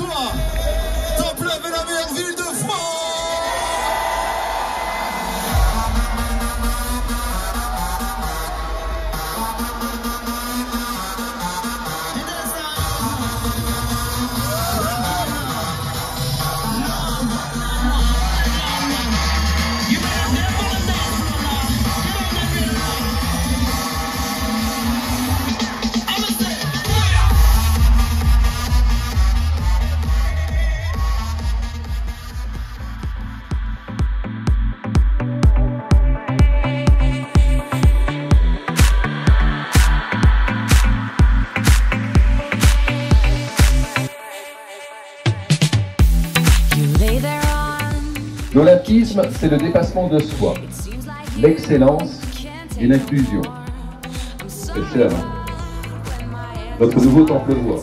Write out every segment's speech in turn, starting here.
toi. Templeuve est la meilleure ville de France. L'olympisme, c'est le dépassement de soi, l'excellence et l'inclusion. C'est cher, hein? Notre nouveau Templeuve-en.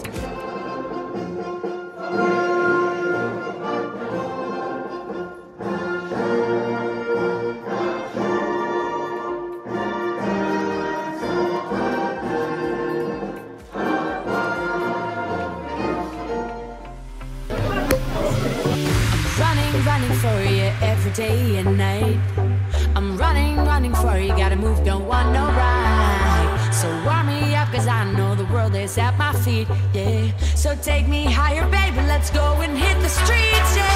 Running for you every day and night. I'm running for you, gotta move, don't want no right. So warm me up, cause I know the world is at my feet, yeah. So take me higher, baby, let's go and hit the streets, yeah.